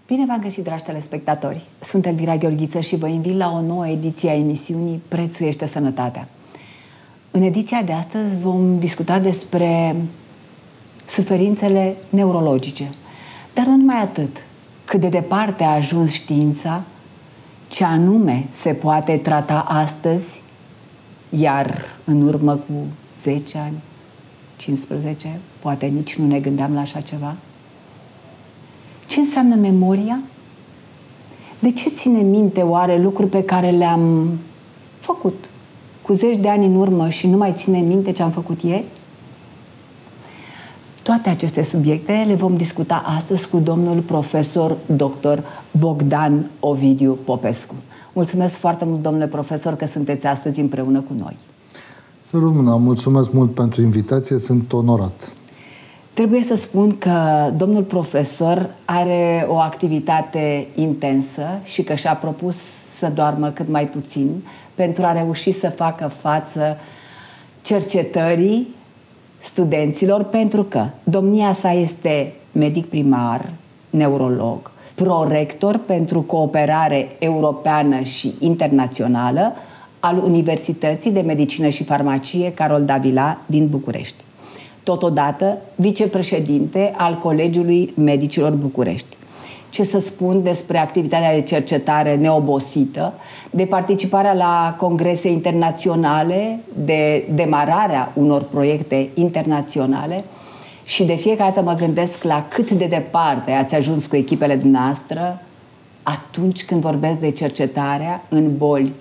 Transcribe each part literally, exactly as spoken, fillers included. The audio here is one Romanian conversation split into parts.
Bine v-am găsit, dragi telespectatori! Sunt Elvira Gheorghiță și vă invit la o nouă ediție a emisiunii Prețuiește Sănătatea. În ediția de astăzi vom discuta despre suferințele neurologice. Dar nu numai atât. Cât de departe a ajuns știința, ce anume se poate trata astăzi, iar în urmă cu zece ani, cincisprezece, poate nici nu ne gândeam la așa ceva. Ce înseamnă memoria? De ce ține minte oare lucruri pe care le-am făcut cu zeci de ani în urmă și nu mai ține minte ce am făcut ieri? Toate aceste subiecte le vom discuta astăzi cu domnul profesor doctor Bogdan Ovidiu Popescu. Mulțumesc foarte mult, domnule profesor, că sunteți astăzi împreună cu noi. Să rămână, mulțumesc mult pentru invitație, sunt onorat. Trebuie să spun că domnul profesor are o activitate intensă și că și-a propus să doarmă cât mai puțin pentru a reuși să facă față cercetării studenților, pentru că domnia sa este medic primar, neurolog, prorector pentru cooperare europeană și internațională al Universității de Medicină și Farmacie Carol Davila din București. Totodată, vicepreședinte al Colegiului Medicilor București. Ce să spun despre activitatea de cercetare neobosită, de participarea la congrese internaționale, de demararea unor proiecte internaționale și de fiecare dată mă gândesc la cât de departe ați ajuns cu echipele dumneavoastră atunci când vorbesc de cercetarea în boli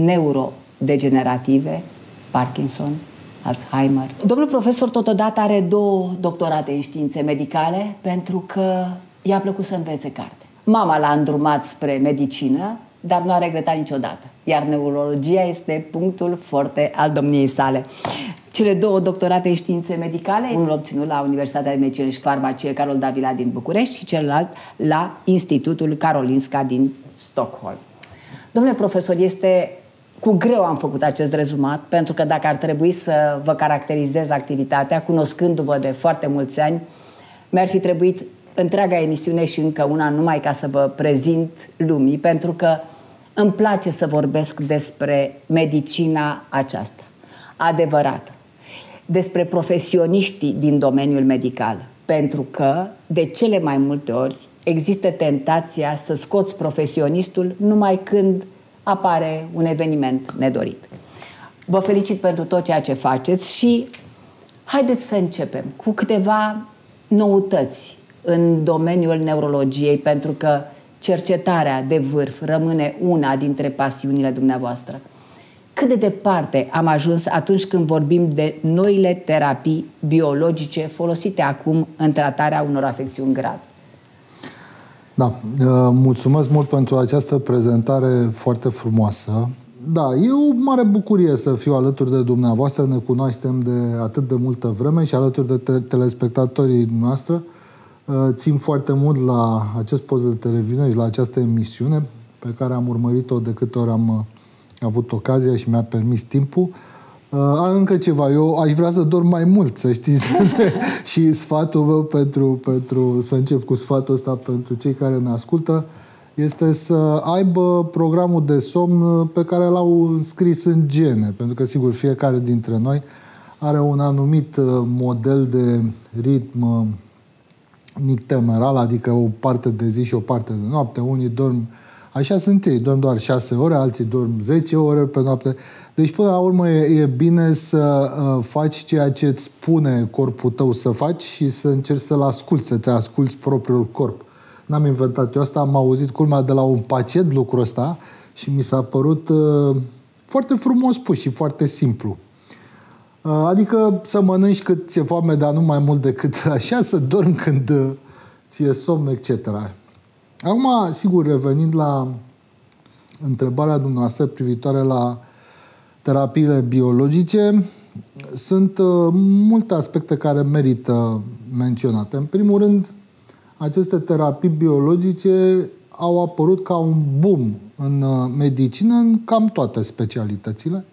neurodegenerative, Parkinson, Alzheimer. Domnul profesor totodată are două doctorate în științe medicale pentru că i-a plăcut să învețe carte. Mama l-a îndrumat spre medicină, dar nu a regretat niciodată. Iar neurologia este punctul forte al domniei sale. Cele două doctorate în științe medicale, unul obținut la Universitatea de Medicină și Farmacie Carol Davila din București și celălalt la Institutul Karolinska din Stockholm. Domnule profesor, este cu greu am făcut acest rezumat, pentru că dacă ar trebui să vă caracterizez activitatea, cunoscându-vă de foarte mulți ani, mi-ar fi trebuit întreaga emisiune și încă una numai ca să vă prezint lumii, pentru că îmi place să vorbesc despre medicina aceasta, adevărată, despre profesioniștii din domeniul medical, pentru că de cele mai multe ori există tentația să scoți profesionistul numai când apare un eveniment nedorit. Vă felicit pentru tot ceea ce faceți și haideți să începem cu câteva noutăți în domeniul neurologiei, pentru că cercetarea de vârf rămâne una dintre pasiunile dumneavoastră. Cât de departe am ajuns atunci când vorbim de noile terapii biologice folosite acum în tratarea unor afecțiuni grave? Da, mulțumesc mult pentru această prezentare foarte frumoasă. Da, e o mare bucurie să fiu alături de dumneavoastră, ne cunoaștem de atât de multă vreme și alături de te telespectatorii noastre. Țin foarte mult la acest post de televiziune și la această emisiune pe care am urmărit-o de câte ori am avut ocazia și mi-a permis timpul. Încă ceva, eu aș vrea să dorm mai mult, să știți, și sfatul meu pentru, pentru, să încep cu sfatul ăsta pentru cei care ne ascultă, este să aibă programul de somn pe care l-au înscris în gene, pentru că, sigur, fiecare dintre noi are un anumit model de ritm nictemeral, adică o parte de zi și o parte de noapte. Unii dorm, așa sunt ei, dorm doar șase ore, alții dorm zece ore pe noapte. Deci, până la urmă, e, e bine să uh, faci ceea ce îți spune corpul tău să faci și să încerci să-l asculți, să-ți asculți propriul corp. N-am inventat eu asta, am auzit culmea de la un pacient lucrul ăsta și mi s-a părut uh, foarte frumos spus și foarte simplu. Uh, adică să mănânci cât ți-e foame, dar nu mai mult decât așa, să dormi când uh, ți-e somn, et cetera. Acum, sigur, revenind la întrebarea dumneavoastră privitoare la terapiile biologice, sunt uh, multe aspecte care merită menționate. În primul rând, aceste terapii biologice au apărut ca un boom în uh, medicină, în cam toate specialitățile.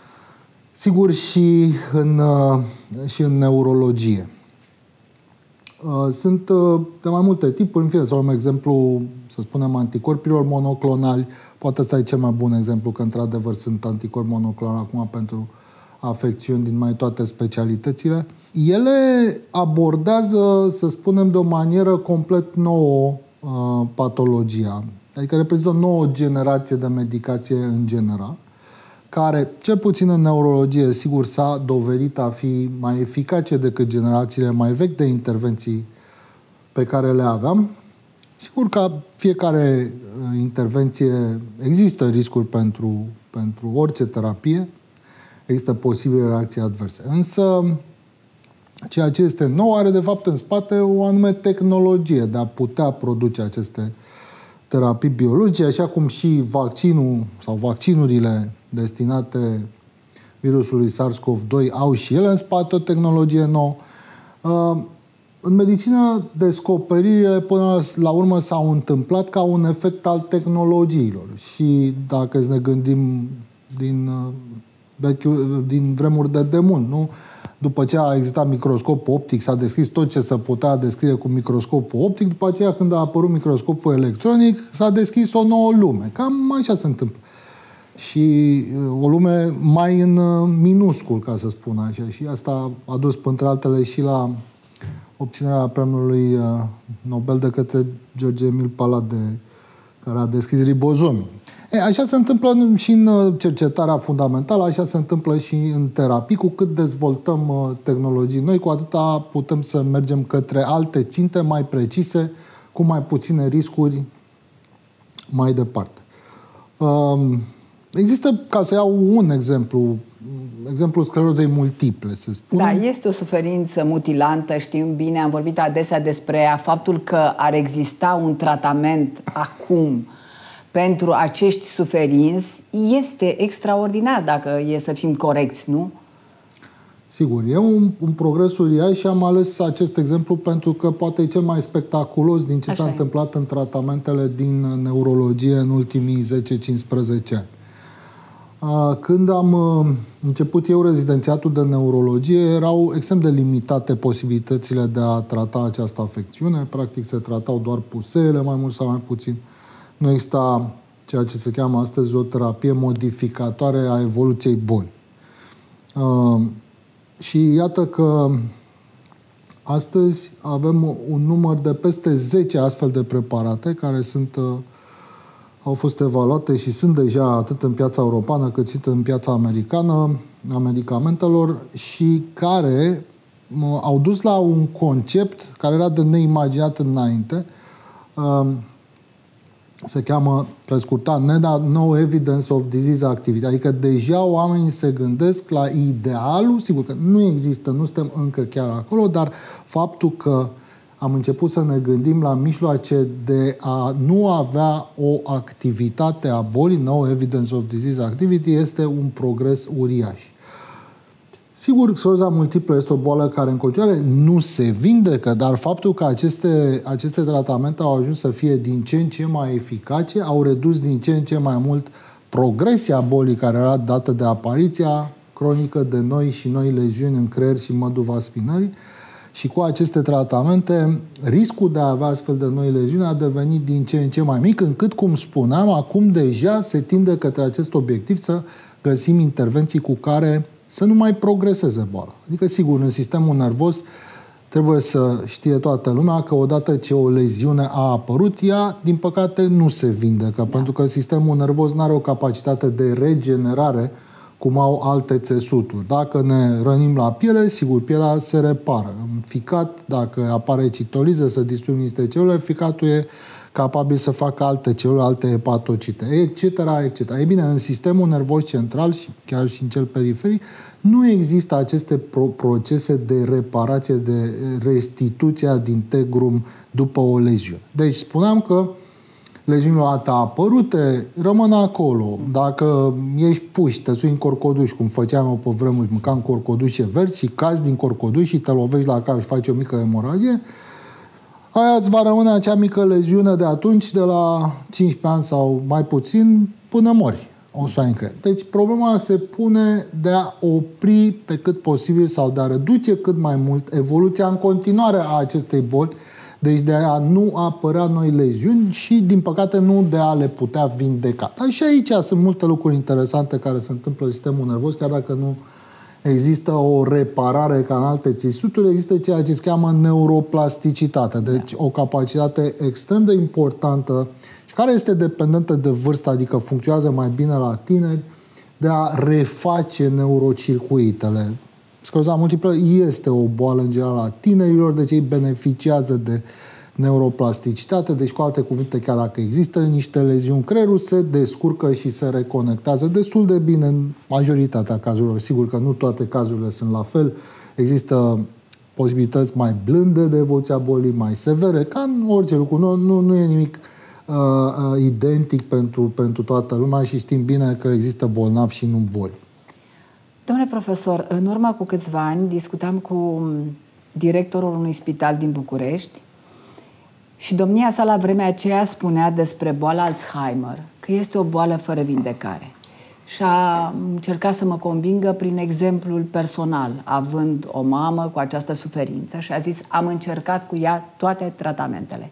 Sigur, și în, uh, și în neurologie. Sunt de mai multe tipuri, în fine, să luăm exemplu, să spunem, anticorpilor monoclonali. Poate ăsta e cel mai bun exemplu, că într-adevăr sunt anticorpi monoclonali acum pentru afecțiuni din mai toate specialitățile. Ele abordează, să spunem, de o manieră complet nouă patologia. Adică reprezintă o nouă generație de medicație în general, care, cel puțin în neurologie, sigur, s-a dovedit a fi mai eficace decât generațiile mai vechi de intervenții pe care le aveam. Sigur că fiecare intervenție există riscuri pentru, pentru orice terapie, există posibile reacții adverse. Însă, ceea ce este nou are, de fapt, în spate o anume tehnologie de a putea produce aceste terapii biologice, așa cum și vaccinul sau vaccinurile destinate virusului SARS-CoV doi au și ele în spate o tehnologie nouă. În medicină, descoperirile până la urmă s-au întâmplat ca un efect al tehnologiilor. Și dacă ne gândim din, din vremuri de demult, nu? După ce a existat microscopul optic, s-a descris tot ce se putea descrie cu microscopul optic, după aceea când a apărut microscopul electronic, s-a deschis o nouă lume. Cam așa se întâmplă. Și o lume mai în minuscul, ca să spun așa. Și asta a dus, printre altele, și la obținerea premiului Nobel de către George Emil Palade, care a deschis ribozomii. E, așa se întâmplă și în cercetarea fundamentală, așa se întâmplă și în terapii. Cu cât dezvoltăm tehnologii noi, cu atâta putem să mergem către alte ținte mai precise, cu mai puține riscuri mai departe. Există, ca să iau un exemplu, exemplul sclerozei multiple, să spunem. Da, este o suferință mutilantă, știm bine, am vorbit adesea despre faptul că ar exista un tratament acum pentru acești suferinți. Este extraordinar, dacă e să fim corecți, nu? Sigur, e un, un progres uriaș și am ales acest exemplu pentru că poate e cel mai spectaculos din ce s-a întâmplat în tratamentele din neurologie în ultimii zece cincisprezece ani. Când am început eu rezidențiatul de neurologie, erau extrem de limitate posibilitățile de a trata această afecțiune. Practic se tratau doar puseele, mai mult sau mai puțin. Nu exista ceea ce se cheamă astăzi o terapie modificatoare a evoluției bolii. Și iată că astăzi avem un număr de peste zece astfel de preparate care sunt, au fost evaluate și sunt deja atât în piața europeană cât și în piața americană a medicamentelor și care au dus la un concept care era de neimaginat înainte. Se cheamă, prescurtat, N E D A, No Evidence of Disease Activity. Adică deja oamenii se gândesc la idealul, sigur că nu există, nu suntem încă chiar acolo, dar faptul că am început să ne gândim la mijloace de a nu avea o activitate a bolii, No Evidence of Disease Activity, este un progres uriaș. Sigur, scleroza multiplă este o boală care în continuare nu se vindecă, dar faptul că aceste, aceste tratamente au ajuns să fie din ce în ce mai eficace, au redus din ce în ce mai mult progresia bolii care era dată de apariția cronică de noi și noi leziuni în creier și mădul vas spinării. Și cu aceste tratamente, riscul de a avea astfel de noi leziuni a devenit din ce în ce mai mic, încât, cum spuneam, acum deja se tinde către acest obiectiv să găsim intervenții cu care să nu mai progreseze boala. Adică, sigur, în sistemul nervos trebuie să știe toată lumea că odată ce o leziune a apărut, ea, din păcate, nu se vindecă, da. Pentru că sistemul nervos nu are o capacitate de regenerare cum au alte țesuturi. Dacă ne rănim la piele, sigur, pielea se repară. În ficat, dacă apare citoliză, să distrug niște celule, ficatul e capabil să facă alte celule, alte hepatocite, et cetera, et cetera. Ei bine, în sistemul nervos central și chiar și în cel periferic, nu există aceste pro procese de reparație, de restituție ad integrum după o leziune. Deci spuneam că leziunile dată apărute rămân acolo. Dacă ești puși, te sui în corcoduș, cum făceam eu pe vremuri, mâncam corcodușe verzi și cazi din corcoduș și te lovești la cap și faci o mică hemoragie, aia îți va rămâne acea mică leziune de atunci, de la cincisprezece ani sau mai puțin, până mori. O să ai în creier. Deci problema se pune de a opri pe cât posibil sau de a reduce cât mai mult evoluția în continuare a acestei boli, deci de a nu apărea noi leziuni și, din păcate, nu de a le putea vindeca. Dar și aici sunt multe lucruri interesante care se întâmplă în sistemul nervos, chiar dacă nu există o reparare ca în alte țesuturi, există ceea ce se cheamă neuroplasticitate. Deci o capacitate extrem de importantă și care este dependentă de vârstă, adică funcționează mai bine la tineri, de a reface neurocircuitele. Scleroza multiplă este o boală în general a tinerilor, deci ei beneficiază de neuroplasticitate, deci cu alte cuvinte, chiar dacă există niște leziuni, creierul se descurcă și se reconectează destul de bine în majoritatea cazurilor. Sigur că nu toate cazurile sunt la fel, există posibilități mai blânde de evoluția bolii, mai severe, ca în orice lucru, nu, nu, nu e nimic uh, uh, identic pentru, pentru toată lumea și știm bine că există bolnavi și nu boli. Domnule profesor, în urmă cu câțiva ani discutam cu directorul unui spital din București și domnia sa la vremea aceea spunea despre boala Alzheimer, că este o boală fără vindecare. Și a încercat să mă convingă prin exemplul personal, având o mamă cu această suferință, și a zis, am încercat cu ea toate tratamentele.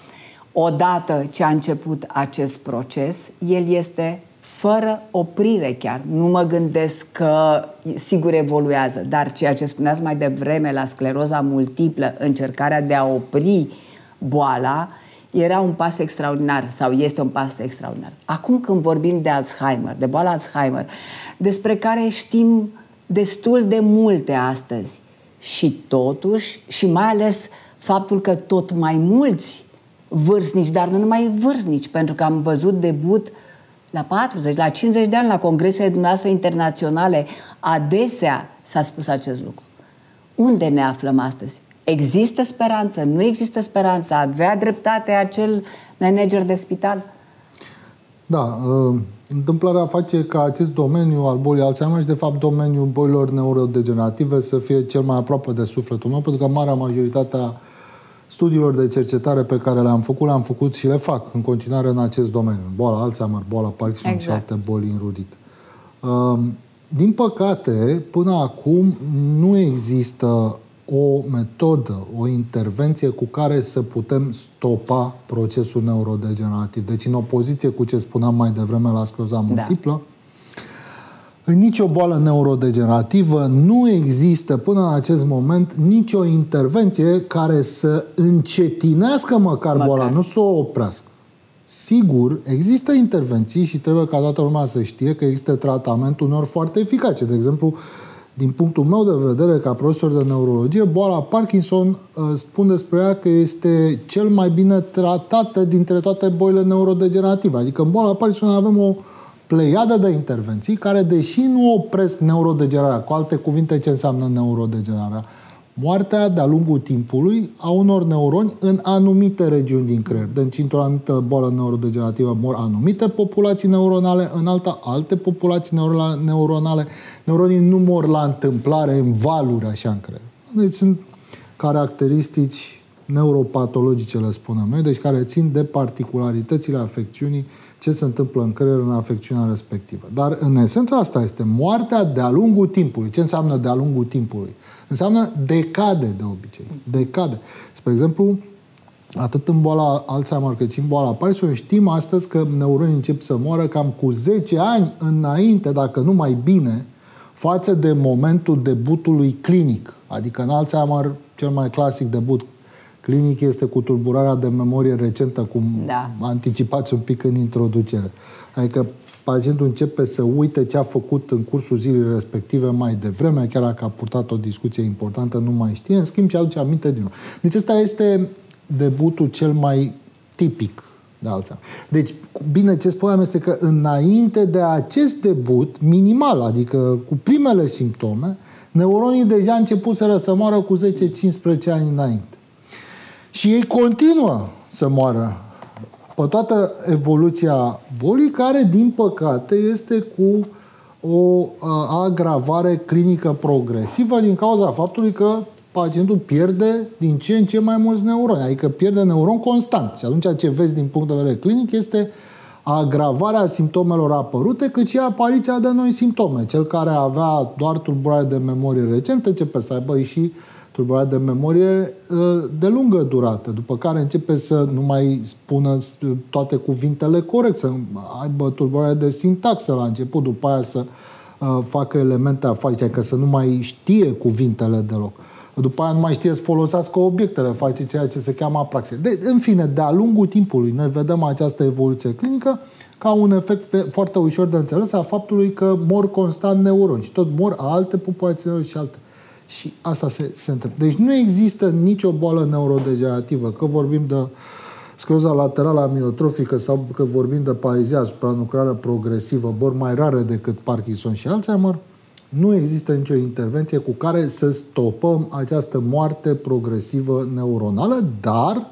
Odată ce a început acest proces, el este fără oprire chiar. Nu mă gândesc că sigur evoluează, dar ceea ce spuneați mai devreme la scleroza multiplă, încercarea de a opri boala, era un pas extraordinar sau este un pas extraordinar. Acum când vorbim de Alzheimer, de boala Alzheimer, despre care știm destul de multe astăzi și totuși, și mai ales faptul că tot mai mulți vârstnici, dar nu numai vârstnici, pentru că am văzut debut la patruzeci, la cincizeci de ani, la congresele dumneavoastră internaționale, adesea s-a spus acest lucru. Unde ne aflăm astăzi? Există speranță? Nu există speranță? Avea dreptate acel manager de spital? Da, întâmplarea face ca acest domeniu al bolii Alzheimer și, de fapt, domeniul bolilor neurodegenerative să fie cel mai aproape de sufletul meu, pentru că marea majoritatea studiilor de cercetare pe care le-am făcut, le-am făcut și le fac în continuare în acest domeniu. Boala Alzheimer, boala Parkinson, exact, și alte boli înrudite. Din păcate, până acum nu există o metodă, o intervenție cu care să putem stopa procesul neurodegenerativ. Deci, în opoziție cu ce spuneam mai devreme la scleroza multiplă, da, în nicio boală neurodegenerativă nu există până în acest moment nicio intervenție care să încetinească măcar, măcar. boala, nu să o oprească. Sigur, există intervenții și trebuie ca toată lumea să știe că există tratament uneori foarte eficace. De exemplu, din punctul meu de vedere, ca profesor de neurologie, boala Parkinson spun despre ea că este cel mai bine tratată dintre toate bolile neurodegenerative. Adică în boala Parkinson avem o pleiadă de intervenții care, deși nu opresc neurodegenerarea, cu alte cuvinte, ce înseamnă neurodegenerarea? Moartea de-a lungul timpului a unor neuroni în anumite regiuni din creier. Deci, într-o anumită boală neurodegenerativă mor anumite populații neuronale, în alta alte populații neuronale. Neuronii nu mor la întâmplare, în valuri, așa, în creier. Deci sunt caracteristici neuropatologice, le spunem noi, deci care țin de particularitățile afecțiunii, ce se întâmplă în creier în afecțiunea respectivă. Dar, în esență, asta este moartea de-a lungul timpului. Ce înseamnă de-a lungul timpului? Înseamnă decade, de obicei. Decade. Spre exemplu, atât în boala Alzheimer cât și în boala Parkinson, știm astăzi că neuronii încep să moară cam cu zece ani înainte, dacă nu mai bine, față de momentul debutului clinic. Adică în Alzheimer, cel mai clasic debut clinic este cu tulburarea de memorie recentă, cum da. anticipați un pic în introducere. Adică pacientul începe să uite ce a făcut în cursul zilei respective mai devreme, chiar dacă a purtat o discuție importantă, nu mai știe, în schimb, și aduce aminte din nou. Deci ăsta este debutul cel mai tipic de Alzheimer. Deci, bine, ce spuneam este că înainte de acest debut minimal, adică cu primele simptome, neuronii deja începuseră să moară cu zece cincisprezece ani înainte. Și ei continuă să moară pe toată evoluția bolii, care, din păcate, este cu o agravare clinică progresivă din cauza faptului că pacientul pierde din ce în ce mai mulți neuroni, adică pierde neuron constant. Și atunci ce vezi din punct de vedere clinic este agravarea simptomelor apărute, cât și apariția de noi simptome. Cel care avea doar tulburare de memorie recentă începe să aibă și tulburare de memorie de lungă durată, după care începe să nu mai spună toate cuvintele corect, să aibă tulburare de sintaxă la început, după aia să facă elemente afaceri, că să nu mai știe cuvintele deloc. După aia nu mai știe să folosească obiectele, face ceea ce se cheamă apraxie. De, în fine, de-a lungul timpului, noi vedem această evoluție clinică ca un efect foarte ușor de înțeles a faptului că mor constant neuroni și tot mor alte populații și alte. Și asta se, se întâmplă. Deci nu există nicio boală neurodegenerativă, că vorbim de scleroza laterală amiotrofică sau că vorbim de paralizia supranucleară progresivă, boli mai rare decât Parkinson și Alzheimer, nu există nicio intervenție cu care să stopăm această moarte progresivă neuronală, dar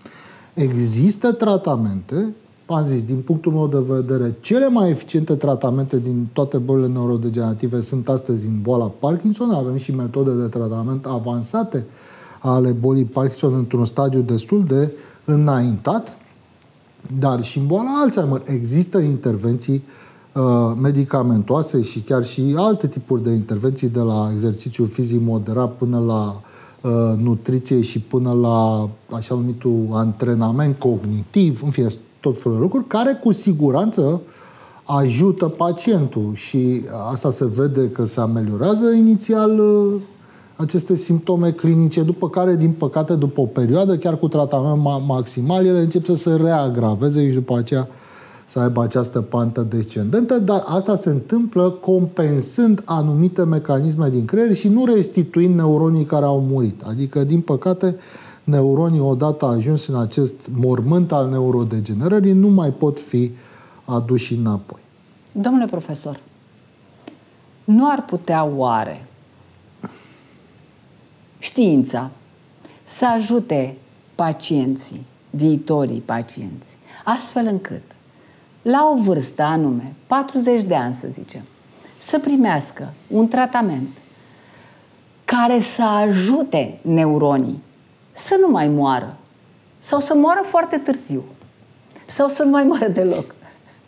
există tratamente, am zis, din punctul meu de vedere, cele mai eficiente tratamente din toate bolile neurodegenerative sunt astăzi în boala Parkinson. Avem și metode de tratament avansate ale bolii Parkinson într-un stadiu destul de înaintat, dar și în boala Alzheimer există intervenții uh, medicamentoase și chiar și alte tipuri de intervenții, de la exercițiu fizic moderat până la uh, nutriție și până la așa numitul antrenament cognitiv, în fine, tot felul de lucruri, care cu siguranță ajută pacientul și asta se vede că se ameliorează inițial uh, aceste simptome clinice, după care, din păcate, după o perioadă, chiar cu tratament maximal, ele încep să se reagraveze și după aceea să aibă această pantă descendentă, dar asta se întâmplă compensând anumite mecanisme din creier și nu restituind neuronii care au murit. Adică, din păcate, neuronii, odată ajuns în acest mormânt al neurodegenerării, nu mai pot fi aduși înapoi. Domnule profesor, nu ar putea oare știința să ajute pacienții, viitorii pacienți, astfel încât, la o vârstă anume, patruzeci de ani să zicem, să primească un tratament care să ajute neuronii să nu mai moară sau să moară foarte târziu sau să nu mai moară deloc.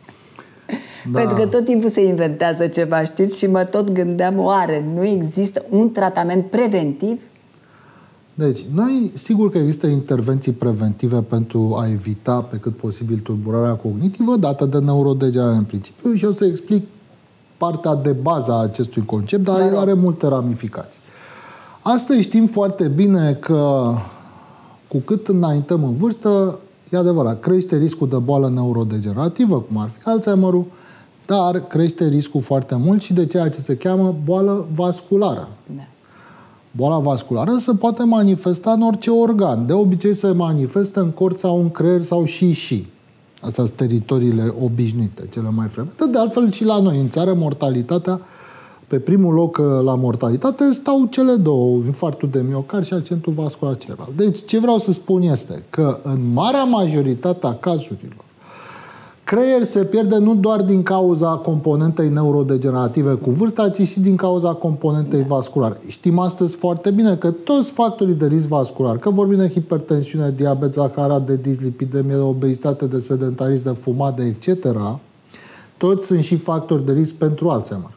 Da. Pentru că tot timpul se inventează ceva, știți? Și mă tot gândeam, oare nu există un tratament preventiv? Deci, noi, sigur că există intervenții preventive pentru a evita pe cât posibil tulburarea cognitivă dată de neurodegenerare în principiu și o să explic partea de bază a acestui concept, dar el are multe ramificații. Astăzi știm foarte bine că cu cât înaintăm în vârstă, e adevărat, crește riscul de boală neurodegenerativă, cum ar fi Alzheimer-ul, dar crește riscul foarte mult și de ceea ce se cheamă boală vasculară. Da. Boala vasculară se poate manifesta în orice organ. De obicei se manifestă în cort sau în creier sau și și. Astea sunt teritoriile obișnuite, cele mai frecvente. De altfel și la noi, în țară, mortalitatea, pe primul loc la mortalitate stau cele două, infarctul de miocard și accentul vascular cerebral. Deci ce vreau să spun este că în marea majoritate a cazurilor, creier se pierde nu doar din cauza componentei neurodegenerative cu vârsta, ci și din cauza componentei vasculare. Știm astăzi foarte bine că toți factorii de risc vascular, că vorbim de hipertensiune, diabet, zaharat, de dislipidemie, de obezitate, de sedentarism, de fumat, de et cetera, toți sunt și factori de risc pentru Alzheimer.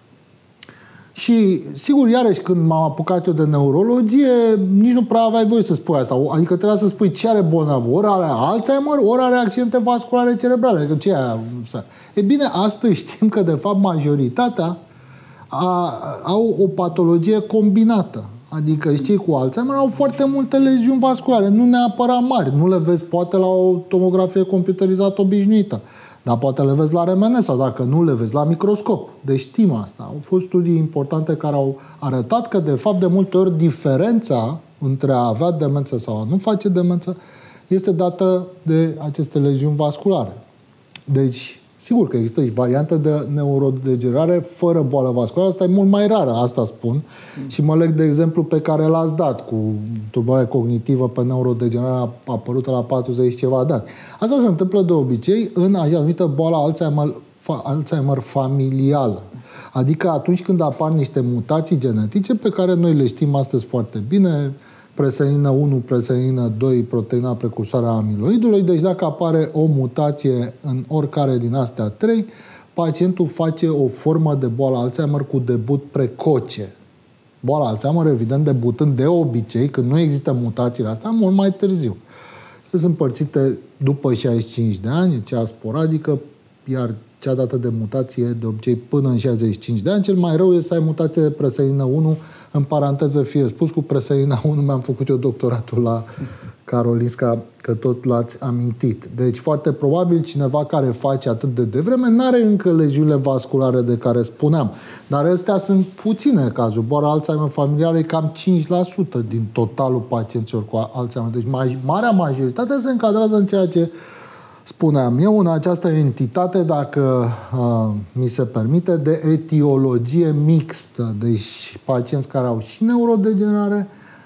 Și, sigur, iarăși, când m-am apucat eu de neurologie, nici nu prea aveai voie să spui asta. Adică trebuia să spui ce are bolnavul. Ori are Alzheimer, ori are accidente vasculare cerebrale. Adică ce e aia? E bine, astăzi știm că, de fapt, majoritatea a, au o patologie combinată. Adică cei cu Alzheimer au foarte multe leziuni vasculare, nu neapărat mari. Nu le vezi, poate, la o tomografie computerizată obișnuită. Dar poate le vezi la R M N sau dacă nu le vezi la microscop. Deci știm asta. Au fost studii importante care au arătat că, de fapt, de multe ori diferența între a avea demență sau a nu face demență este dată de aceste leziuni vasculare. Deci, sigur că există și variante de neurodegenerare fără boală vasculară. Asta e mult mai rară, asta spun. Mm. Și mă leg de exemplu pe care l-ați dat cu tulburare cognitivă pe neurodegenerare apărută la patruzeci ceva de ani. Asta se întâmplă de obicei în așa numită boală Alzheimer, Alzheimer familială. Adică atunci când apar niște mutații genetice pe care noi le știm astăzi foarte bine, preseină unu, preseină doi, proteina precursoare a amiloidului. Deci dacă apare o mutație în oricare din astea trei, pacientul face o formă de boală Alzheimer cu debut precoce. Boala Alzheimer, evident, debutând de obicei, când nu există mutațiile astea, mult mai târziu. Sunt împărțite după șaizeci și cinci de ani, cea sporadică, iar cea dată de mutație, de obicei, până în șaizeci și cinci de ani. Cel mai rău este să ai mutație de preseină unu, în paranteză fie spus, cu preseină unu mi-am făcut eu doctoratul la Karolinska, că tot l-ați amintit. Deci, foarte probabil, cineva care face atât de devreme n-are încă leziunile vasculare de care spuneam. Dar astea sunt puține cazuri. Boala Alzheimer familiară e cam cinci la sută din totalul pacienților cu Alzheimer. Deci, marea majoritate se încadrează în ceea ce spuneam eu, în această entitate, dacă uh, mi se permite, de etiologie mixtă. Deci, pacienți care au și neurodegenerare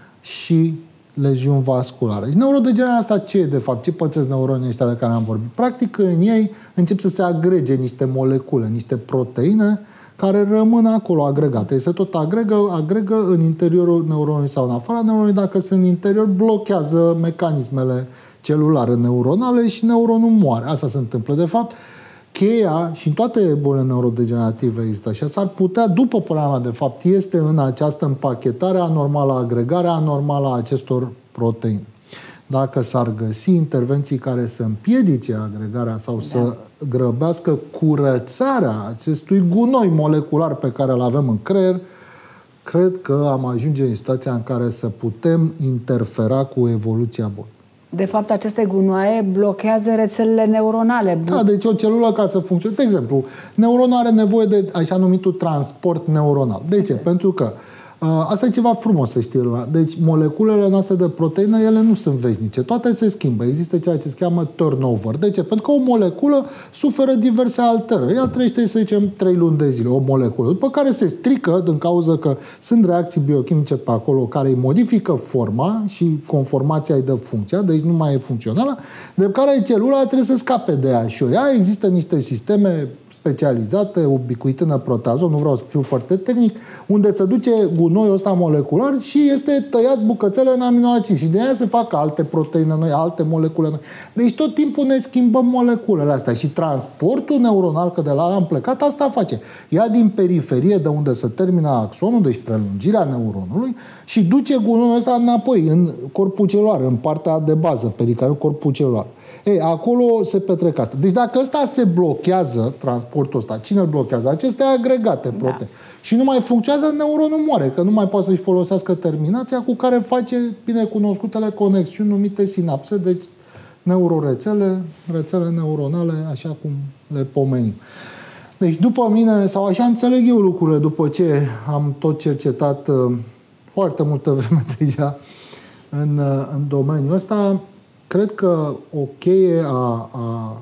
și leziuni vasculare. Și neurodegenerarea asta ce e, de fapt? Ce pățesc neuronii ăștia de care am vorbit? Practic, în ei încep să se agrege niște molecule, niște proteine care rămân acolo agregate. Se tot agregă, agregă în interiorul neuronului sau în afara neuronului. Dacă sunt în interior, blochează mecanismele celulare neuronale și neuronul moare. Asta se întâmplă. De fapt, cheia, și în toate bolile neurodegenerative există așa, s-ar putea, după părerea mea, de fapt, este în această împachetare anormală, agregare anormală a acestor proteine. Dacă s-ar găsi intervenții care să împiedice agregarea sau da. să grăbească curățarea acestui gunoi molecular pe care îl avem în creier, cred că am ajunge în situația în care să putem interfera cu evoluția bolii. De fapt, aceste gunoaie blochează rețelele neuronale. Da, deci o celulă, ca să funcționeze... De exemplu, neuronul are nevoie de așa numitul transport neuronal. De ce? Pentru că uh, asta e ceva frumos să știe lumea. Deci, moleculele noastre de proteină, ele nu sunt veșnice. Toate se schimbă. Există ceea ce se cheamă turnover. De ce? Pentru că o moleculă suferă diverse alterări. Ea trăiește, să zicem, trei luni de zile, o moleculă. După care se strică, din cauza că sunt reacții biochimice pe acolo care îi modifică forma și conformația îi dă funcția, deci nu mai e funcțională, de care celula trebuie să scape de ea. Și ea există niște sisteme specializate, ubiquitină proteazon, nu vreau să fiu foarte tehnic, unde se duce gunoiul ăsta molecular și este tăiat bucățele în aminoacizi și de aia se fac alte proteine noi, alte molecule noi. Deci tot timpul ne schimbăm moleculele astea și transportul neuronal, că de la am plecat, asta face. Ia din periferie, de unde se termină axonul, deci prelungirea neuronului, și duce gunoiul ăsta înapoi, în corpul celular, în partea de bază, pericariul, corpul celular. Ei, acolo se petrec asta. Deci dacă ăsta se blochează, transportul ăsta, cine îl blochează? Acestea agregate proteine. Da. Și nu mai funcționează, neuronul moare, că nu mai poate să-și folosească terminația cu care face binecunoscutele conexiuni numite sinapse, deci neurorețele, rețele neuronale, așa cum le pomenim. Deci după mine, sau așa înțeleg eu lucrurile, după ce am tot cercetat uh, foarte multă vreme deja în, uh, în domeniul ăsta, cred că o cheie a, a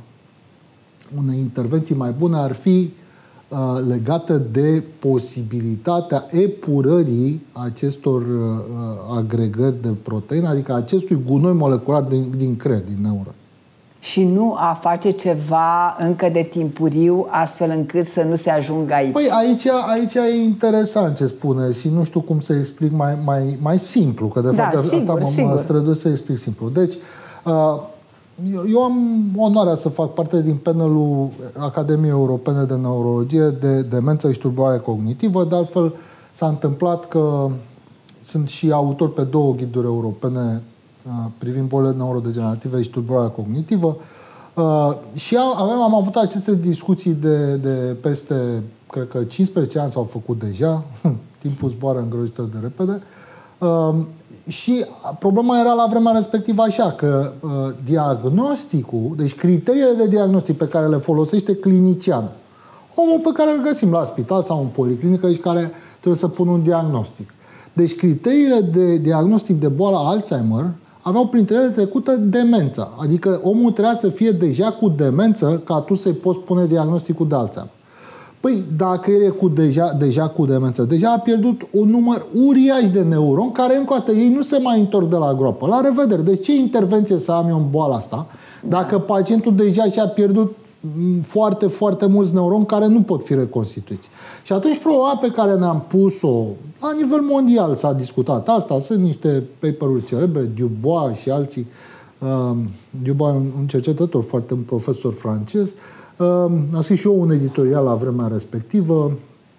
unei intervenții mai bune ar fi uh, legată de posibilitatea epurării acestor uh, agregări de proteine, adică acestui gunoi molecular din, din creier, din neuron. Și nu a face ceva încă de timpuriu, astfel încât să nu se ajungă aici. Păi aici, aici e interesant ce spune și nu știu cum să explic mai, mai, mai simplu, că de da, fapt sigur, asta mă, sigur. mă străduiesc să explic simplu. Deci, uh, eu, eu am onoarea să fac parte din panelul Academiei Europene de Neurologie de demență și tulburare cognitivă. De altfel, s-a întâmplat că sunt și autor pe două ghiduri europene privind bolile neurodegenerative și tulburarea cognitivă. Uh, și avem, am avut aceste discuții de, de peste, cred că cincisprezece ani s-au făcut deja. Timpul zboară îngrozitor de repede. Uh, și problema era la vremea respectivă așa, că uh, diagnosticul, deci criteriile de diagnostic pe care le folosește clinicianul, omul pe care îl găsim la spital sau în policlinică și care trebuie să pună un diagnostic. Deci criteriile de diagnostic de boala Alzheimer aveau printre ele trecută demența. Adică omul trebuia să fie deja cu demență ca tu să-i poți pune diagnosticul de Alzheimer. Păi, dacă el e cu deja, deja cu demență, deja a pierdut un număr uriaș de neuroni care, încă o dată, ei nu se mai întorc de la groapă. La revedere! Deci ce intervenție să am eu în boala asta dacă pacientul deja și-a pierdut foarte, foarte mulți neuroni care nu pot fi reconstituiți. Și atunci problema pe care ne-am pus-o la nivel mondial s-a discutat asta, sunt niște paper-uri celebre, Dubois și alții. Uh, Dubois, un cercetător, foarte un profesor francez, uh, a scris și eu un editorial la vremea respectivă.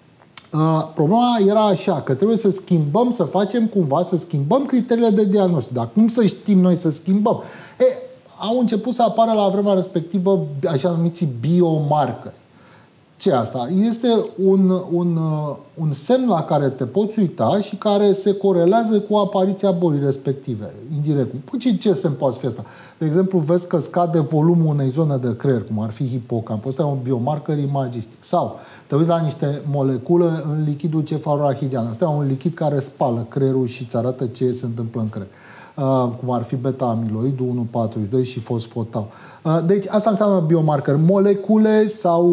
Uh, problema era așa, că trebuie să schimbăm, să facem cumva, să schimbăm criteriile de diagnostic. Dar cum să știm noi să schimbăm? E, au început să apară la vremea respectivă așa numiți biomarcări. Ce asta? Este un, un, un semn la care te poți uita și care se corelează cu apariția bolii respective, indirect. Păi ce, ce semn poate fi asta? De exemplu, vezi că scade volumul unei zone de creier, cum ar fi hipocampul. Ăsta e un biomarcăr imagistic. Sau te uiți la niște molecule în lichidul cefalorachidian. Ăsta e un lichid care spală creierul și îți arată ce se întâmplă în creier. Uh, cum ar fi beta-amiloidul unu patruzeci și doi și fosfotau. Uh, deci asta înseamnă biomarcări, molecule sau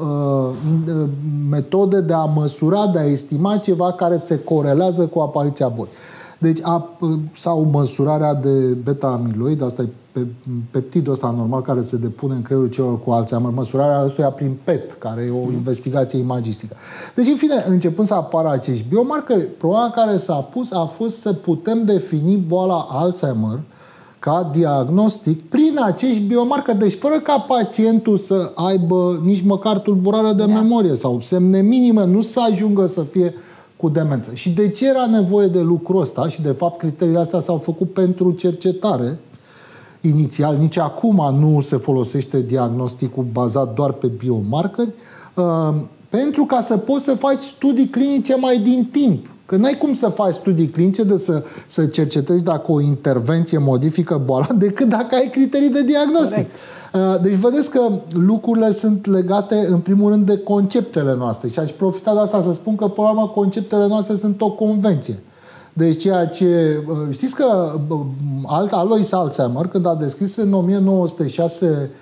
uh, uh, metode de a măsura, de a estima ceva care se corelează cu apariția bolii. Deci, a, sau măsurarea de beta-amiloid, asta e pe, peptidul ăsta normal care se depune în creierul celor cu Alzheimer, măsurarea ăstuia prin P E T, care e o investigație imagistică. Deci, în fine, începând să apară acești biomarcări, problema care s-a pus a fost să putem defini boala Alzheimer ca diagnostic prin acești biomarcări. Deci, fără ca pacientul să aibă nici măcar tulburare de da. memorie sau semne minime, nu să ajungă să fie cu demență. Și de ce era nevoie de lucrul ăsta? Și, de fapt, criteriile astea s-au făcut pentru cercetare. Inițial, nici acum nu se folosește diagnosticul bazat doar pe biomarcări, uh, pentru ca să poți să faci studii clinice mai din timp. Că n-ai cum să faci studii clinice de să, să cercetezi dacă o intervenție modifică boala, decât dacă ai criterii de diagnostic. Corect. Deci vedeți că lucrurile sunt legate în primul rând de conceptele noastre și aș profita de asta să spun că până la urmă conceptele noastre sunt o convenție. Deci ceea ce... Știți că Alois Alzheimer, când a descris în o mie nouă sute șase...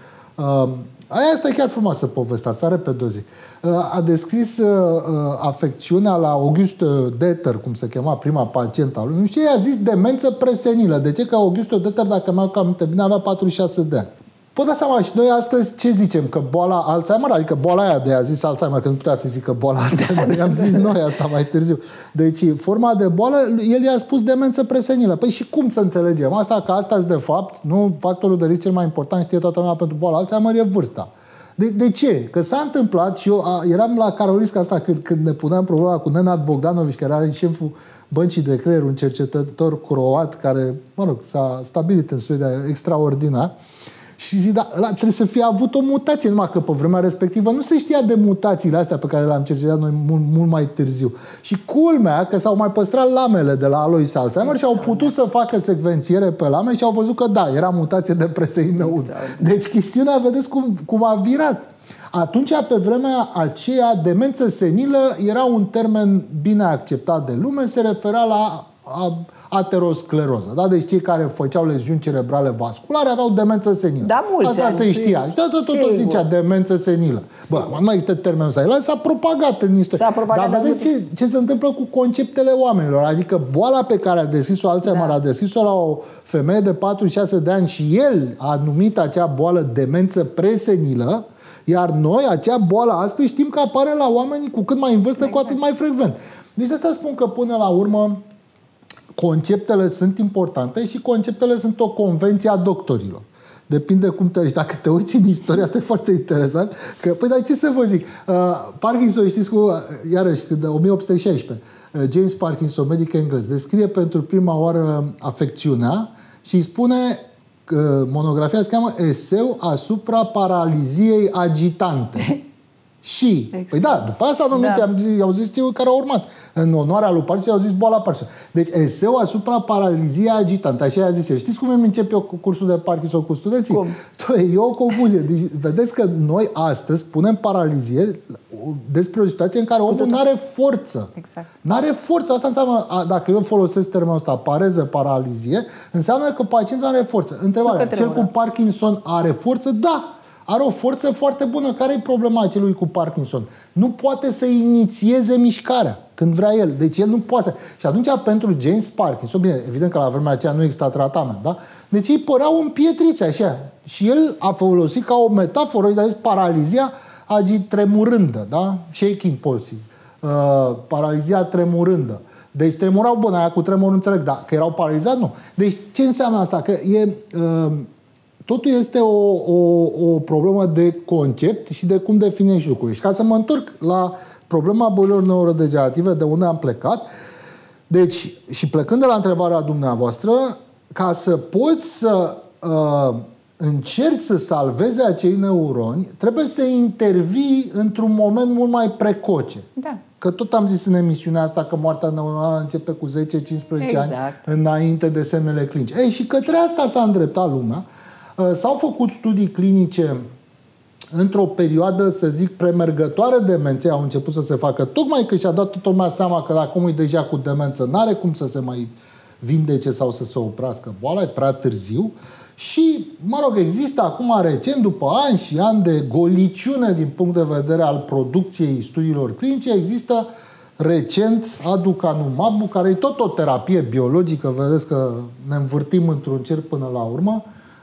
Aia asta e chiar frumoasă povestea, asta repede o zi. A descris afecțiunea la Auguste Deter, cum se chema prima pacientă a lui, nu știu, i-a zis demență presenilă. De ce? Că Auguste Deter, dacă mi-au aminte bine, avea patruzeci și șase de ani. Vă dați seama, și noi astăzi ce zicem? Că boala Alzheimer, adică boala aia de a zis Alzheimer, că nu putea să zică boala Alzheimer, i-am zis noi asta mai târziu. Deci, forma de boală, el i-a spus demență presenilă. Păi și cum să înțelegem asta? Că astăzi, de fapt, nu, factorul de risc cel mai important, știe toată lumea pentru boala Alzheimer, e vârsta. De, de ce? Că s-a întâmplat și eu a, eram la Karolinska asta când, când ne puneam problema cu Nenad Bogdanović, care era șeful băncii de creier, un cercetător croat care, mă rog, s-a stabilit în Suedia extraordinar. Și zic, da, trebuie să fie avut o mutație, numai că pe vremea respectivă nu se știa de mutațiile astea pe care le-am cercetat noi mult, mult mai târziu. Și culmea că s-au mai păstrat lamele de la Alois Alzheimer și au putut să facă secvențiere pe lame și au văzut că da, era mutație de preseină unu. Deci chestiunea, vedeți cum, cum a virat. Atunci, pe vremea aceea, demență senilă era un termen bine acceptat de lume, se refera la a, ateroscleroză. Da? Deci cei care făceau leziuni cerebrale vasculare aveau demență senilă. Da, mulți asta se știa. Și tot, tot, tot, tot zicea demență senilă. Bă, nu mai există termenul ăsta. El s-a propagat în istorie. Dar vedeți ce, ce se întâmplă cu conceptele oamenilor. Adică boala pe care a descris-o Alzheimer, da. a descris-o la o femeie de patruzeci și șase de ani și el a numit acea boală demență presenilă, iar noi, acea boală astăzi, știm că apare la oamenii cu cât mai în vârstă, exact. cu atât mai frecvent. Deci de asta spun că până la urmă conceptele sunt importante și conceptele sunt o convenție a doctorilor. Depinde cum te... Dacă te uiți în istoria, asta e foarte interesant. Că, păi, dar ce să vă zic? Uh, Parkinson, știți cu... Iarăși, când, o mie opt sute șaisprezece, uh, James Parkinson, medic englez, descrie pentru prima oară afecțiunea și îi spune că monografia se cheamă Eseu asupra paraliziei agitante. Și, exact. Păi da, după asta nu da. i-au zis cei care au urmat. În onoarea lui Parkinson i-au zis boala Parkinson. Deci eseu asupra paraliziei agitante. Așa i-a zis el. Știți cum îmi încep eu cursul de Parkinson cu studenții? Cum? E o confuzie. Deci, vedeți că noi astăzi spunem paralizie despre o situație în care omul nu are forță. Exact. Nu are forță. Asta înseamnă, dacă eu folosesc termenul ăsta, pareză, paralizie, înseamnă că pacientul nu are forță. Întrebarea, cel cu Parkinson are forță? Da. are o forță foarte bună. Care e problema acelui cu Parkinson? Nu poate să inițieze mișcarea când vrea el. Deci el nu poate să... Și atunci pentru James Parkinson, bine, evident că la vremea aceea nu exista tratament, da? Deci ei păreau împietriți așa. Și el a folosit ca o metaforă, a zis paralizia agitremurândă, da? Shaking palsy. Uh, paralizia tremurândă. Deci tremurau, bun, aia cu tremur înțeleg, dar că erau paralizați, nu. Deci ce înseamnă asta? Că e... Uh, totul este o, o, o problemă de concept și de cum definești lucrurile. Și ca să mă întorc la problema bolilor neurodegenerative, de unde am plecat, deci, și plecând de la întrebarea dumneavoastră, ca să poți să uh, încerci să salvezi acei neuroni, trebuie să intervii într-un moment mult mai precoce. Da. Că tot am zis în emisiunea asta că moartea neuronală începe cu zece cincisprezece exact. ani înainte de semnele clinice. Ei, și către asta s-a îndreptat lumea. S-au făcut studii clinice într-o perioadă, să zic, premergătoare demenței, au început să se facă, tocmai că și-a dat toată lumea seama că dacă omul e deja cu demență, n-are cum să se mai vindece sau să se oprească boala, e prea târziu. Și, mă rog, există acum recent, după ani și ani de goliciune din punct de vedere al producției studiilor clinice, există recent aducanumab, care e tot o terapie biologică, vedeți că ne învârtim într-un cerc până la urmă,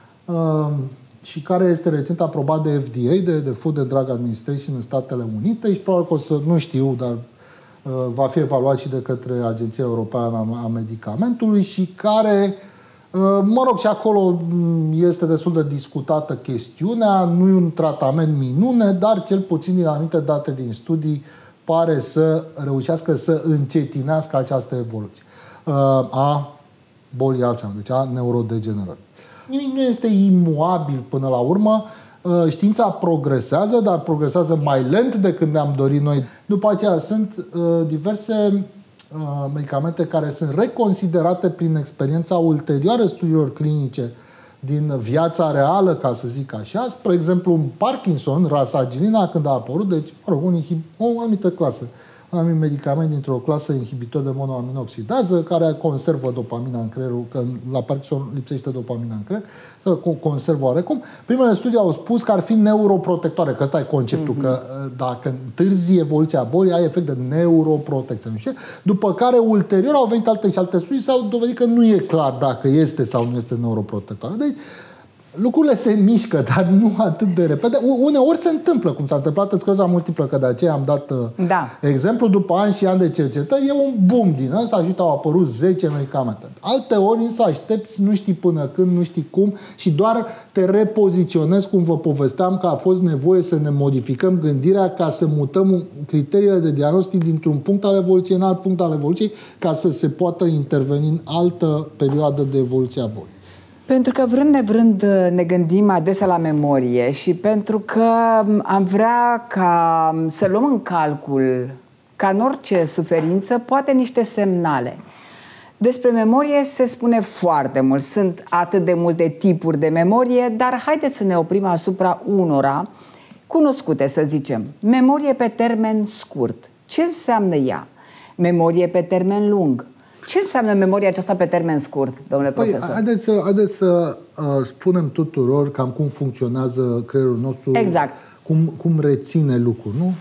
și care este recent aprobat de F D A, de, de Food and Drug Administration în Statele Unite și probabil că o să, nu știu, dar uh, va fi evaluat și de către Agenția Europeană a Medicamentului și care, uh, mă rog, și acolo este destul de discutată chestiunea, nu e un tratament minune, dar cel puțin din anumite date din studii pare să reușească să încetinească această evoluție uh, a bolii Alzheimer, deci a neurodegenerării. Nimic nu este imuabil până la urmă. Știința progresează, dar progresează mai lent decât ne-am dorit noi. După aceea sunt diverse medicamente care sunt reconsiderate prin experiența ulterioară studiilor clinice din viața reală, ca să zic așa. Spre exemplu, în Parkinson, rasagilina, când a apărut, deci, mă rog, un, o anumită clasă, un anumit medicament dintr-o clasă inhibitor de monoaminoxidază, care conservă dopamina în creierul, că la Parkinson lipsește dopamina în creier, să conservă oarecum. Primele studii au spus că ar fi neuroprotectoare, că ăsta e conceptul, mm-hmm. că dacă întârzi evoluția bolii, ai efect de neuroprotecție. Nu știu? După care, ulterior, au venit alte și alte studii, s-au dovedit că nu e clar dacă este sau nu este neuroprotectoare. Deci, lucrurile se mișcă, dar nu atât de repede. Uneori se întâmplă, cum s-a întâmplat în scleroza multiplă, că de aceea am dat da. exemplu, după ani și ani de cercetări, e un boom din ăsta, ajută, au apărut zece medicamente. Alte ori însă aștepți, nu știi până când, nu știi cum și doar te repoziționezi, cum vă povesteam, că a fost nevoie să ne modificăm gândirea ca să mutăm criteriile de diagnostic dintr-un punct al evoluției în alt punct al evoluției, ca să se poată interveni în altă perioadă de evoluție a bolii. Pentru că vrând nevrând ne gândim adesea la memorie și pentru că am vrea ca să luăm în calcul ca în orice suferință poate niște semnale. Despre memorie se spune foarte mult. Sunt atât de multe tipuri de memorie, dar haideți să ne oprim asupra unora cunoscute, să zicem. Memorie pe termen scurt. Ce înseamnă ea? Memorie pe termen lung. Ce înseamnă memoria aceasta pe termen scurt, domnule păi, profesor? Haideți să, haideți să uh, spunem tuturor cam cum funcționează creierul nostru, exact. cum, cum reține lucruri, nu?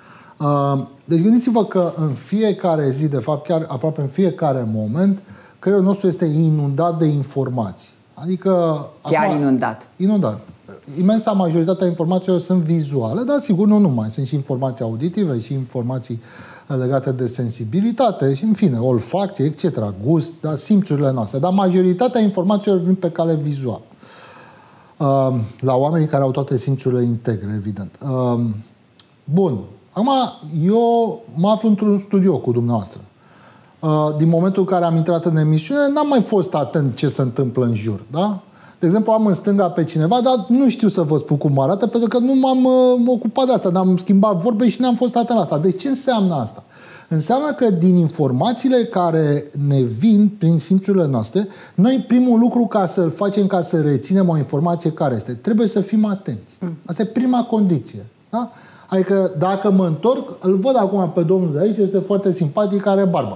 Uh, deci gândiți-vă că în fiecare zi, de fapt chiar aproape în fiecare moment, creierul nostru este inundat de informații. Adică... Chiar acum, inundat. Inundat. Imensa majoritatea informațiilor sunt vizuale, dar sigur nu numai. Sunt și informații auditive și informații legate de sensibilitate și, în fine, olfacție, et cetera, gust, da, simțurile noastre. Dar majoritatea informațiilor vin pe cale vizuală. Uh, la oamenii care au toate simțurile integre, evident. Uh, bun. Acum, eu mă aflu într-un studio cu dumneavoastră. Uh, din momentul în care am intrat în emisiune, n-am mai fost atent ce se întâmplă în jur, da? De exemplu, am în stânga pe cineva, dar nu știu să vă spun cum arată, pentru că nu m-am uh, ocupat de asta, n-am schimbat vorbe și n-am fost atent la asta. Deci ce înseamnă asta? Înseamnă că din informațiile care ne vin prin simțurile noastre, noi primul lucru ca să-l facem, ca să reținem o informație care este, trebuie să fim atenți. Asta e prima condiție. Da? Adică dacă mă întorc, îl văd acum pe domnul de aici, este foarte simpatic, are barbă.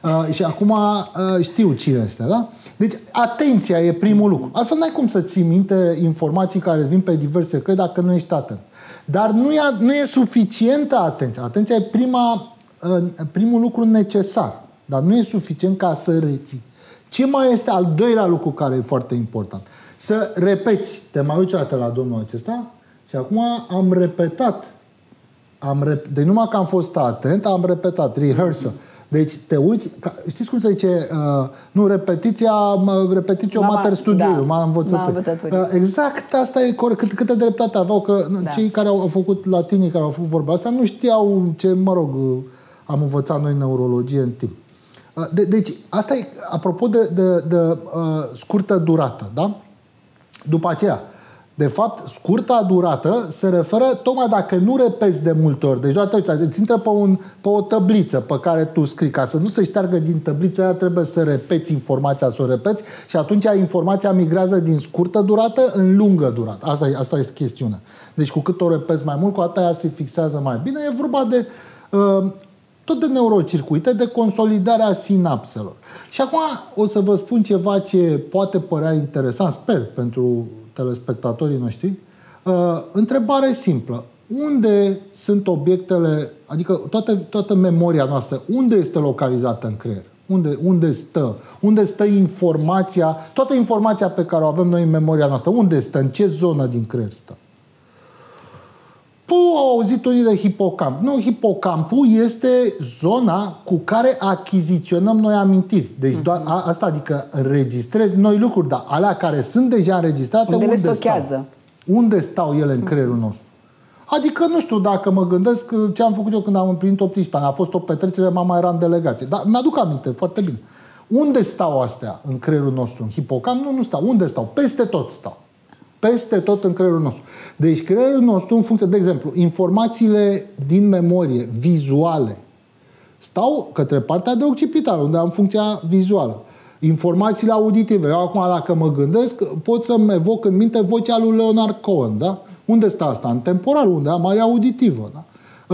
Uh, și acum uh, știu cine este, da? Deci atenția e primul lucru. Altfel n-ai cum să ții minte informații care vin pe diverse căi dacă nu ești atent. Dar nu e, nu e suficientă atenția. Atenția e prima, uh, primul lucru necesar. Dar nu e suficient ca să reții. Ce mai este al doilea lucru care e foarte important? Să repeți. Te mai uiți o dată la domnul acesta și acum am repetat. Am rep... Deci numai că am fost atent, am repetat. Rehearsal. Deci te uiți, ca, știți cum se zice, uh, nu, repetiția, repetiția mater studiu, da, m-a învățat. Uh, exact, asta e corect. Cât, câtă dreptate aveau, că da. Cei care au, au făcut latinii, care au făcut vorba asta, nu știau ce, mă rog, am învățat noi neurologie în timp. Uh, de, deci, asta e, apropo de, de, de uh, scurtă durată, da? După aceea, de fapt, scurta durată se referă tocmai dacă nu repeți de multe ori. Deci, doar îți intră pe, un, pe o tabliță pe care tu scrii. Ca să nu se șteargă din tablița aia, trebuie să repeți informația, să o repeți și atunci informația migrează din scurtă durată în lungă durată. Asta, asta este chestiunea. Deci, cu cât o repeți mai mult, cu atât ea se fixează mai bine. E vorba de uh, tot de neurocircuite, de consolidarea sinapselor. Și acum o să vă spun ceva ce poate părea interesant, sper, pentru telespectatorii noștri. Uh, întrebare simplă. Unde sunt obiectele, adică toată, toată memoria noastră, unde este localizată în creier? Unde, unde stă? Unde stă informația, toată informația pe care o avem noi în memoria noastră? Unde stă? În ce zonă din creier stă? Au auzit unii de hipocamp. Nu, hipocampul este zona cu care achiziționăm noi amintiri. Deci doar a, asta, adică înregistrezi noi lucruri, dar alea care sunt deja înregistrate, unde, unde stau? Unde stau ele în creierul nostru? Adică, nu știu, dacă mă gândesc ce am făcut eu când am împlinit optsprezece ani, a fost o petrecere, mama era în delegație. Dar mi-aduc aminte foarte bine. Unde stau astea în creierul nostru? În hipocamp? Nu, nu stau. Unde stau? Peste tot stau. Peste tot în creierul nostru. Deci creierul nostru, în funcție, de exemplu, informațiile din memorie, vizuale, stau către partea de occipitală, unde am funcția vizuală. Informațiile auditive. Eu acum, dacă mă gândesc, pot să-mi evoc în minte vocea lui Leonard Cohen, da? Unde stă asta? În temporal, unde am area auditivă, da?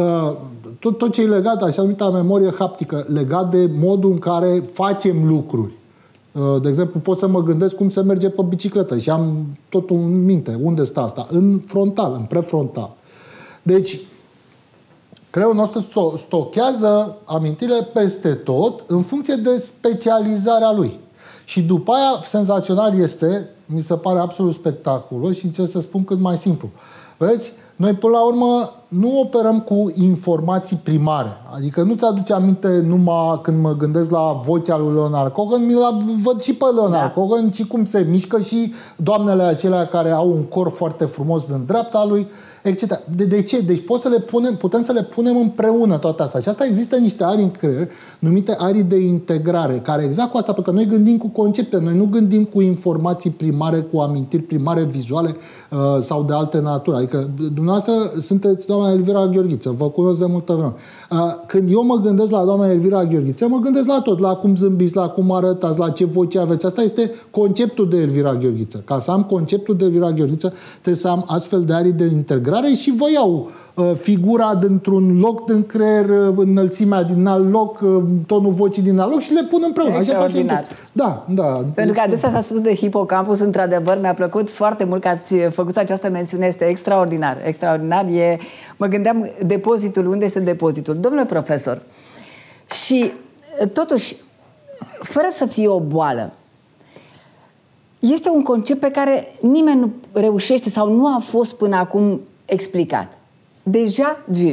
Tot, tot ce e legat, așa numită memorie haptică, legat de modul în care facem lucruri. De exemplu, pot să mă gândesc cum se merge pe bicicletă și am totul în minte. Unde stă asta? În frontal, în prefrontal. Deci, creierul nostru stochează amintirile peste tot în funcție de specializarea lui. Și după aia, senzațional este, mi se pare absolut spectaculos și încerc să spun cât mai simplu. Vedeți? Noi, până la urmă, nu operăm cu informații primare. Adică nu ți-aduce aminte numai când mă gândesc la vocea lui Leonard Cohen, mi la văd și pe Leonard da. Cohen și cum se mișcă și doamnele acelea care au un corp foarte frumos din dreapta lui, et cetera. De, de ce? Deci pot să le punem, putem să le punem împreună toate astea. Și asta există niște arii în creier, numite arii de integrare, care exact cu asta, pentru că noi gândim cu concepte, noi nu gândim cu informații primare, cu amintiri primare, vizuale uh, sau de alte natură. Adică dumneavoastră sunteți doamna Elvira Gheorghiță, vă cunosc de multă vreme. Uh, când eu mă gândesc la doamna Elvira Gheorghiță, mă gândesc la tot, la cum zâmbiți, la cum arătați, la ce voce aveți. Asta este conceptul de Elvira Gheorghiță. Ca să am conceptul de Elvira Gheorghiță, trebuie să am astfel de arii de integrare și vă iau uh, figura dintr-un loc din creier, uh, înălțimea din alt loc, uh, tonul vocii din alt loc și le pun împreună. Extraordinar. Da, da. Pentru că adesea s-a spus de hipocampus, într-adevăr, mi-a plăcut foarte mult că ați făcut această mențiune, este extraordinar. Extraordinar. E, mă gândeam, depozitul, unde este depozitul? Domnule profesor, și totuși, fără să fie o boală, este un concept pe care nimeni nu reușește sau nu a fost până acum explicat. Deja vu.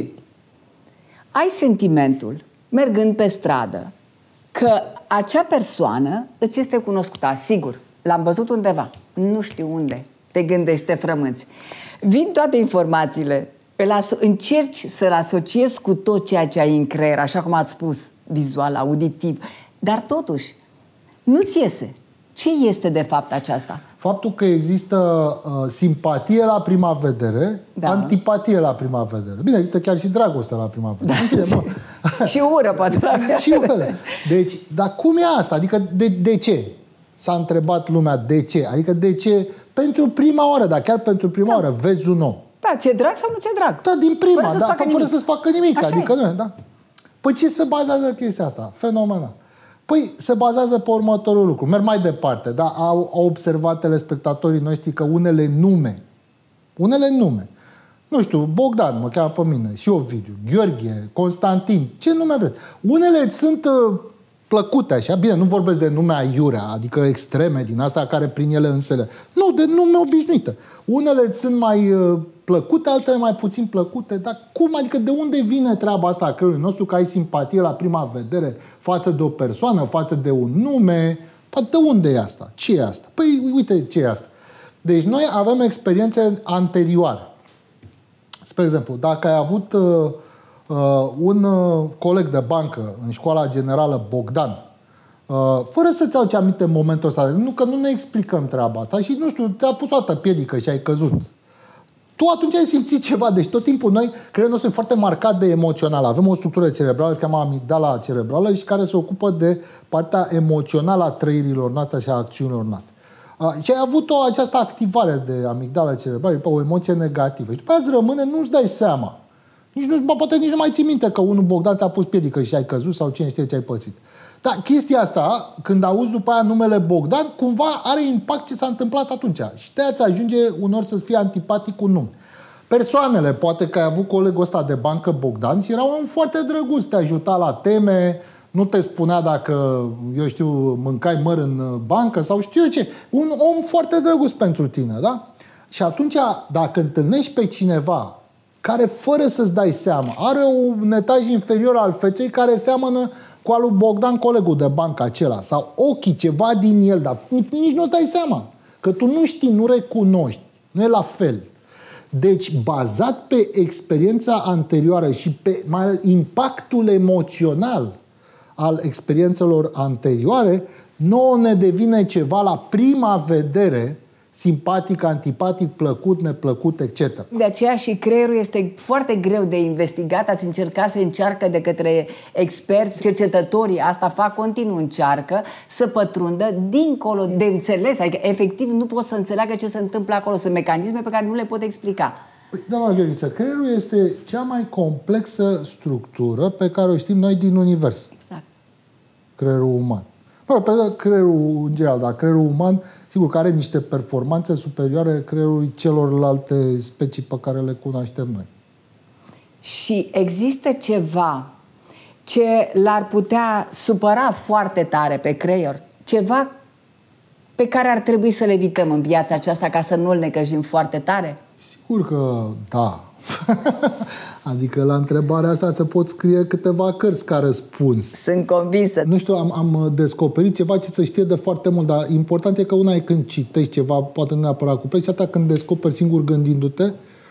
Ai sentimentul, mergând pe stradă, că acea persoană îți este cunoscută. Sigur, l-am văzut undeva. Nu știu unde. Te gândești, te frămânți. Vin toate informațiile. Îl încerci să-l asociezi cu tot ceea ce ai în creier, așa cum ați spus, vizual, auditiv. Dar totuși, nu-ți iese. Ce este de fapt aceasta? Faptul că există uh, simpatie la prima vedere, da. Antipatie la prima vedere. Bine, există chiar și dragoste la prima vedere. Da. Fine, și ură, poate. La și ură. Deci, dar cum e asta? Adică de, de ce? S-a întrebat lumea de ce. Adică de ce pentru prima oară, dar chiar pentru prima da. oară, vezi un om. Da, ți-e drag sau nu ți-e drag? Da, din prima, fără da, să-ți facă fără să-ți facă nimic. Așa adică e. nu, da. Păi ce se bazează chestia asta? Fenomenal. Păi se bazează pe următorul lucru. Merg mai departe, da? Au, au observat telespectatorii noștri că unele nume, unele nume, nu știu, Bogdan mă cheamă pe mine, și Ovidiu, Gheorghe, Constantin, ce nume vreți. Unele sunt uh, plăcute așa, bine, nu vorbesc de nume aiurea, adică extreme din astea care prin ele însele. Nu, de nume obișnuite. Unele sunt mai uh, plăcute, altele mai puțin plăcute, dar cum? Adică de unde vine treaba asta a creierului nostru că ai simpatie la prima vedere față de o persoană, față de un nume? Păi de unde e asta? Ce e asta? Păi uite ce e asta. Deci noi avem experiențe anterioare. Spre exemplu, dacă ai avut uh, uh, un uh, coleg de bancă în școala generală Bogdan, uh, fără să-ți auzi aminte în momentul ăsta, nu că nu ne explicăm treaba asta și, nu știu, ți-a pus o dată piedică și ai căzut. Tu atunci ai simțit ceva. Deci tot timpul noi, creierul nostru e foarte marcat de emoțional. Avem o structură cerebrală, se cheamă amigdala cerebrală și care se ocupă de partea emoțională a trăirilor noastre și a acțiunilor noastre. Uh, și ai avut o, această activare de amigdala cerebrală, o emoție negativă. Și după aia îți rămâne, nu-ți dai seama. Nici nu, poate nici nu mai ții minte că unul Bogdan ți-a pus piedică și ai căzut sau cine știe ce ai pățit. Dar chestia asta, când auzi după aia numele Bogdan, cumva are impact ce s-a întâmplat atunci. Și de-aia ți ajunge unor să-ți fie antipatic un nume. Persoanele, poate că ai avut colegul ăsta de bancă Bogdan și era un om foarte drăguț, te ajuta la teme, nu te spunea dacă, eu știu, mâncai măr în bancă sau știu eu ce. Un om foarte drăguț pentru tine, da? Și atunci, dacă întâlnești pe cineva care, fără să-ți dai seama, are un etaj inferior al feței care seamănă cu al lui Bogdan, colegul de bancă acela, sau ochii, ceva din el, dar nici nu-ți dai seama. Că tu nu știi, nu recunoști. Nu e la fel. Deci, bazat pe experiența anterioară și pe mai impactul emoțional al experiențelor anterioare, nouă ne devine ceva la prima vedere simpatic, antipatic, plăcut, neplăcut, et cetera. De aceea și creierul este foarte greu de investigat. Ați încercat să încearcă de către experți, cercetătorii, asta fac continuu, încearcă să pătrundă dincolo de înțeles. Adică, efectiv, nu pot să înțeleagă ce se întâmplă acolo. Sunt mecanisme pe care nu le pot explica. Păi, doamna Gheorghiță, creierul este cea mai complexă structură pe care o știm noi din univers. Exact. Creierul uman. Mă, pe creierul în general, dar creierul uman, sigur că are niște performanțe superioare creierului celorlalte specii pe care le cunoaștem noi. Și există ceva ce l-ar putea supăra foarte tare pe creier? Ceva pe care ar trebui să le evităm în viața aceasta ca să nu-l necăjim foarte tare? Sigur că da. Adică la întrebarea asta se pot scrie câteva cărți ca răspuns. Sunt convinsă. Nu știu, am, am descoperit ceva ce se știe de foarte mult, dar important e că una e când citești ceva, poate nu neapărat complex, și atâta când descoperi singur gândindu-te.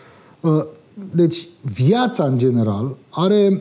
Deci, viața în general are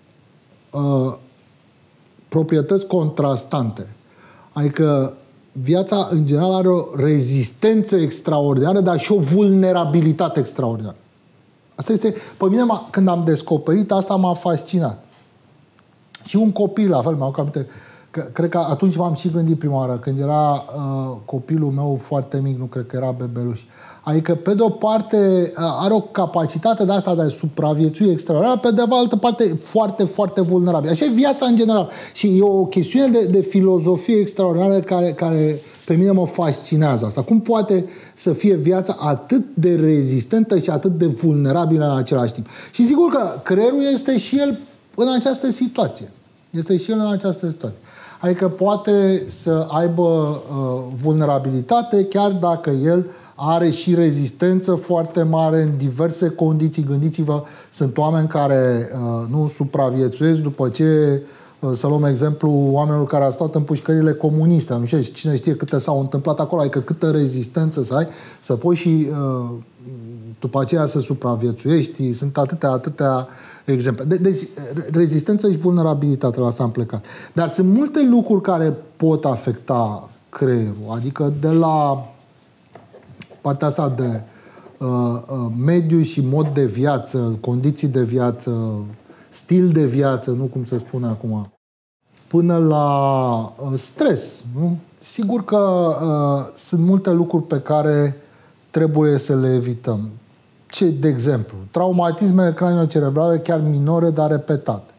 uh, proprietăți contrastante. Adică viața în general are o rezistență extraordinară, dar și o vulnerabilitate extraordinară. Asta este, pe mine, când am descoperit asta, m-a fascinat. Și un copil, la fel, mi-au aminte, că cred că atunci m-am și gândit prima oară, când era uh, copilul meu foarte mic, nu cred că era bebeluș. Adică, pe de o parte, uh, are o capacitate de asta de a supraviețui extraordinară, pe de altă parte, foarte, foarte vulnerabil. Așa e viața în general. Și e o chestiune de, de filozofie extraordinară care, care pe mine mă fascinează asta. Cum poate să fie viața atât de rezistentă și atât de vulnerabilă în același timp? Și sigur că creierul este și el în această situație. Este și el în această situație. Adică poate să aibă uh, vulnerabilitate chiar dacă el are și rezistență foarte mare în diverse condiții. Gândiți-vă, sunt oameni care uh, nu supraviețuiesc după ce, uh, să luăm exemplu, oamenilor care au stat în pușcările comuniste. Nu știu, cine știe câte s-au întâmplat acolo, adică câtă rezistență să ai, să poți și uh, după aceea să supraviețuiești. Sunt atâtea, atâtea exemple. De- deci, rezistență și vulnerabilitate, la asta am plecat. Dar sunt multe lucruri care pot afecta creierul. Adică de la partea asta de uh, uh, mediu și mod de viață, condiții de viață, stil de viață, nu cum se spune acum, până la uh, stres. Nu? Sigur că uh, sunt multe lucruri pe care trebuie să le evităm. Ce, de exemplu, traumatisme craniocerebrale chiar minore, dar repetate.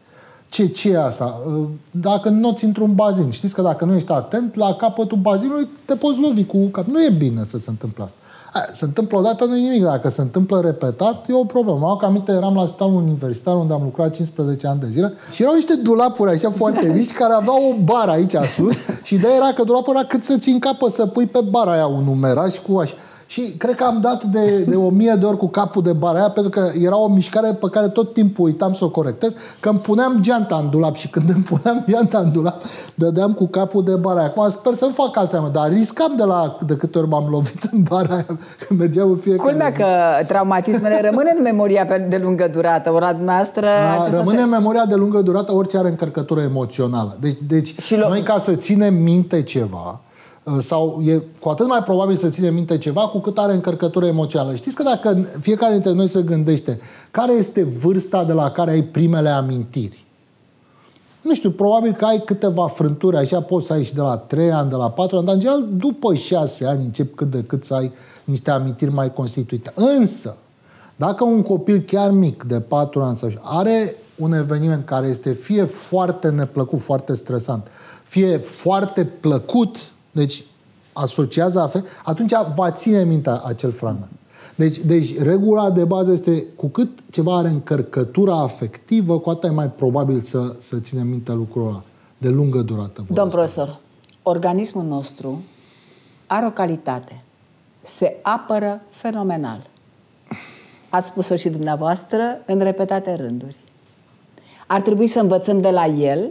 Ce, ce e asta? Dacă noți într-un bazin, știți că dacă nu ești atent, la capătul bazinului te poți lovi cu cap. Nu e bine să se întâmple asta. Se întâmplă odată, nu e nimic. Dacă se întâmplă repetat, e o problemă. Mă că aminte, eram la spitalul universitar unde am lucrat cincisprezece ani de zile și erau niște dulapuri așa foarte mici care aveau o bară aici sus și ideea era că dulapul era cât să ții în capă să pui pe bara aia un numeraș cu așa. Și cred că am dat de, de o mie de ori cu capul de bara aia, pentru că era o mișcare pe care tot timpul uitam să o corectez, că îmi puneam geanta în dulap și când îmi puneam geanta în dulap, dădeam cu capul de bara aia. Acum sper să nu fac Alzheimer, dar riscam de la de câte ori m-am lovit în bara aia, când mergeam în fiecare Culmea zi. că traumatismele rămân în memoria de lungă durată. Ora dumneavoastră... Rămâne se... în memoria de lungă durată orice are încărcătură emoțională. Deci, deci noi ca să ținem minte ceva, sau e cu atât mai probabil să ține minte ceva cu cât are încărcătură emoțională. Știți că dacă fiecare dintre noi se gândește care este vârsta de la care ai primele amintiri, nu știu, probabil că ai câteva frânturi, așa poți să ai și de la trei ani, de la patru ani, dar în general după șase ani încep cât de cât să ai niște amintiri mai constituite. Însă, dacă un copil chiar mic de patru ani sau are un eveniment care este fie foarte neplăcut, foarte stresant, fie foarte plăcut, deci asociază afect, atunci va ține minte acel fragment. Deci, deci regula de bază este cu cât ceva are încărcătura afectivă, cu atât e mai probabil să, să ține minte lucrul ăla de lungă durată. Domn profesor, organismul nostru are o calitate. Se apără fenomenal. Ați spus-o și dumneavoastră în repetate rânduri. Ar trebui să învățăm de la el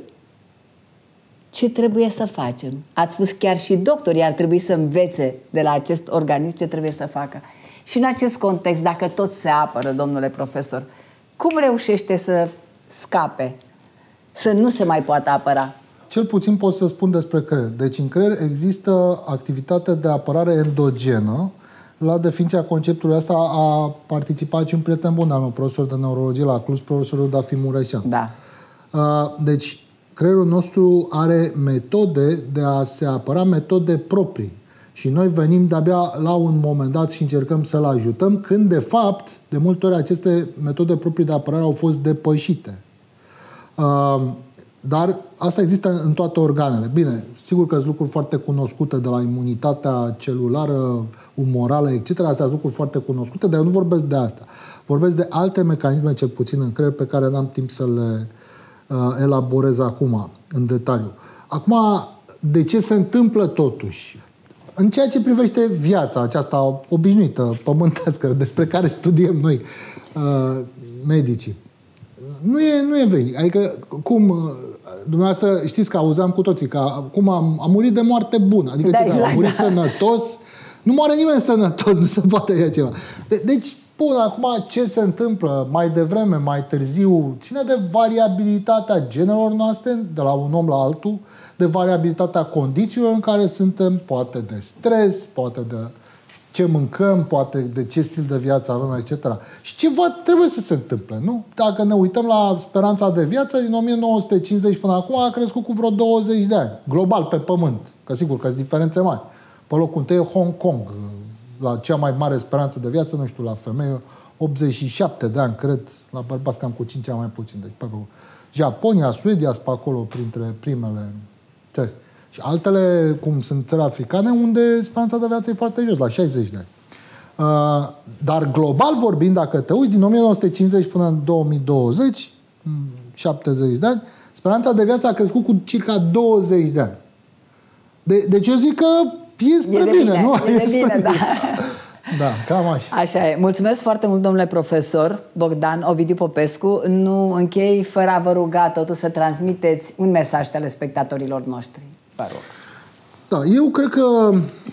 ce trebuie să facem. Ați spus chiar și doctorii ar trebui să învețe de la acest organism ce trebuie să facă. Și în acest context, dacă tot se apără, domnule profesor, cum reușește să scape, să nu se mai poată apăra? Cel puțin pot să spun despre creier. Deci în creier există activitate de apărare endogenă. La definiția conceptului ăsta a participat și un prieten bun al meu, profesor de neurologie la Cluj, profesorul Dafi Mureșan. Da. Deci creierul nostru are metode de a se apăra, metode proprii. Și noi venim de-abia la un moment dat și încercăm să-l ajutăm, când, de fapt, de multe ori aceste metode proprii de apărare au fost depășite. Dar asta există în toate organele. Bine, sigur că sunt lucruri foarte cunoscute de la imunitatea celulară, umorală, et cetera. Astea sunt lucruri foarte cunoscute, dar eu nu vorbesc de asta. Vorbesc de alte mecanisme, cel puțin în creier, pe care n-am timp să le uh, elaborez acum, în detaliu. Acum, de ce se întâmplă totuși? În ceea ce privește viața aceasta obișnuită, pământească, despre care studiem noi, uh, medicii, nu e, nu e vechi. Adică, cum, dumneavoastră, știți că auzeam cu toții, că cum am, am murit de moarte bună. Adică, da, ce, exact, am murit da. sănătos. Nu moare nimeni sănătos, nu se poate ia ceva. De, deci, până acum, ce se întâmplă mai devreme, mai târziu, ține de variabilitatea genelor noastre, de la un om la altul, de variabilitatea condițiilor în care suntem, poate de stres, poate de ce mâncăm, poate de ce stil de viață avem, et cetera. Și ceva trebuie să se întâmple, nu? Dacă ne uităm la speranța de viață, din o mie nouă sute cincizeci până acum a crescut cu vreo douăzeci de ani, global pe pământ, că sigur că sunt diferențe mari. Pe locul întâi e Hong Kong, la cea mai mare speranță de viață, nu știu, la femei, optzeci și șapte de ani, cred, la bărbați cam cu cinci ani mai puțin. Deci, pe Japonia, Suedia sunt pe acolo printre primele țări. Și altele, cum sunt țări africane, unde speranța de viață e foarte jos, la șaizeci de ani. Uh, dar global vorbind, dacă te uiți, din o mie nouă sute cincizeci până în două mii douăzeci, șaptezeci de ani, speranța de viață a crescut cu circa douăzeci de ani. De, deci eu zic că e spre e de bine, bine, nu? E de bine, da. Da, cam așa. Așa e. Mulțumesc foarte mult, domnule profesor Bogdan Ovidiu Popescu. Nu închei fără a vă ruga totuși să transmiteți un mesaj telespectatorilor noștri. Vă rog. Da, eu cred că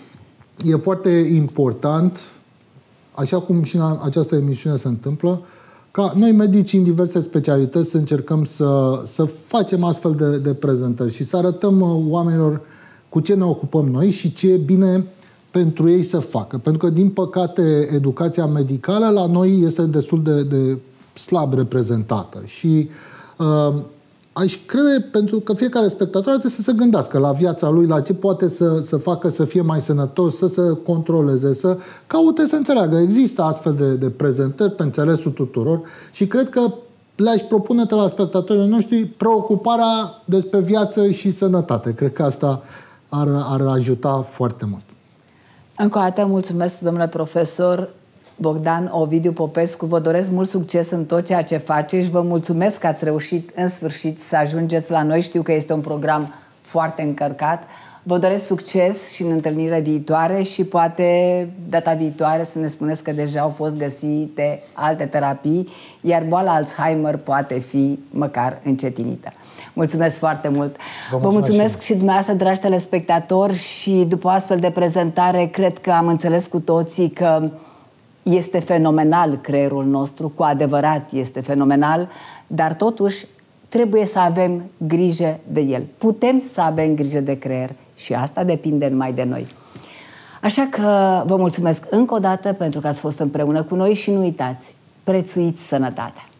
e foarte important, așa cum și în această emisiune se întâmplă, ca noi medici în diverse specialități să încercăm să, să facem astfel de, de prezentări și să arătăm oamenilor cu ce ne ocupăm noi și ce e bine pentru ei să facă. Pentru că, din păcate, educația medicală la noi este destul de, de slab reprezentată. Și uh, aș crede, pentru că fiecare spectator trebuie să se gândească la viața lui, la ce poate să, să facă să fie mai sănătos, să se controleze, să caute să înțeleagă. Există astfel de, de prezentări pe înțelesul tuturor și cred că le-aș propune telespectatorii noștri preocuparea despre viață și sănătate. Cred că asta ar, ar ajuta foarte mult. Încă o dată mulțumesc, domnule profesor Bogdan Ovidiu Popescu. Vă doresc mult succes în tot ceea ce faceți și vă mulțumesc că ați reușit în sfârșit să ajungeți la noi. Știu că este un program foarte încărcat. Vă doresc succes și în întâlnirile viitoare și poate data viitoare să ne spuneți că deja au fost găsite alte terapii, iar boala Alzheimer poate fi măcar încetinită. Mulțumesc foarte mult! Vă mulțumesc, Vă mulțumesc și, și dumneavoastră, dragi telespectatori, și după astfel de prezentare cred că am înțeles cu toții că este fenomenal creierul nostru, cu adevărat este fenomenal, dar totuși trebuie să avem grijă de el. Putem să avem grijă de creier și asta depinde numai de noi. Așa că vă mulțumesc încă o dată pentru că ați fost împreună cu noi și nu uitați, prețuiți sănătatea!